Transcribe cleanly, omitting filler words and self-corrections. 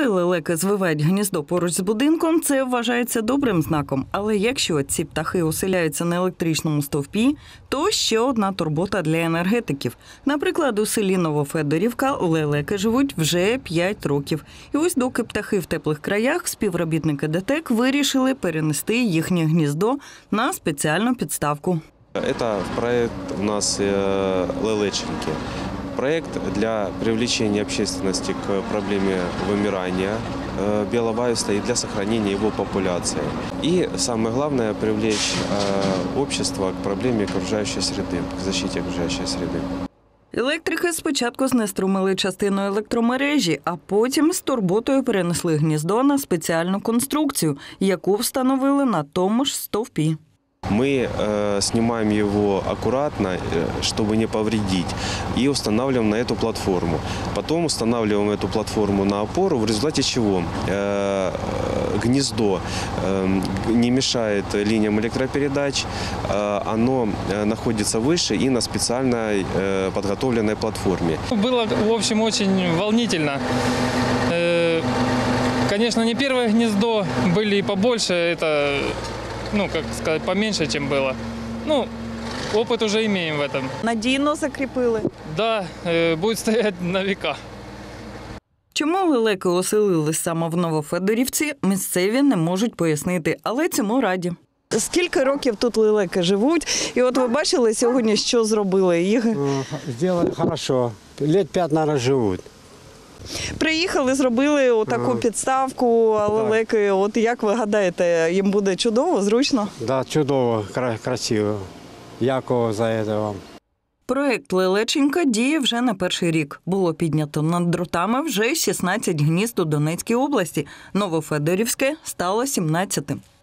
Коли лелеки звивають гніздо поруч з будинком, це вважається добрим знаком. Але якщо ці птахи оселяються на електричному стовпі, то ще одна турбота для енергетиків. Наприклад, у селі Новофедорівка лелеки живуть вже 5 років. І ось доки птахи в теплих краях, співробітники ДТЕК вирішили перенести їхнє гніздо на спеціальну підставку. Это проект у нас «Лелеченьки». Проект для привлечения общественности к проблеме вымирания белого аиста и для сохранения его популяции. И самое главное – привлечь общество к проблеме окружающей среды, к защите окружающей среды. Електрики спочатку знеструмили частину електромережі, а потім з турботою перенесли гніздо на спеціальну конструкцію, яку встановили на тому ж стовпі. Мы снимаем его аккуратно, чтобы не повредить, и устанавливаем на эту платформу. Потом устанавливаем эту платформу на опору, в результате чего гнездо не мешает линиям электропередач, оно находится выше и на специальной подготовленной платформе. Было, в общем, очень волнительно. Конечно, не первое гнездо, были и побольше, это, как сказать, поменьше, чем было. Опыт уже имеем в этом. Надійно закріпили? Да, будет стоять на века. Чому лелеки оселились саме в Новофедорівці, місцеві не можуть пояснити, але цьому раді. Скільки років тут лелеки живуть? І от ви бачили сьогодні, що зробили їх? Зробили добре. Лет 5, мабуть, живуть. Приїхали, зробили отаку підставку, а лелеки, от як ви гадаєте, їм буде чудово, зручно? Так, чудово, красиво. Дякую за це вам. Проєкт «Лелеченька» діє вже не перший рік. Було піднято над дротами вже 16 гнізд у Донецькій області. Новофедорівське стало 17-тим.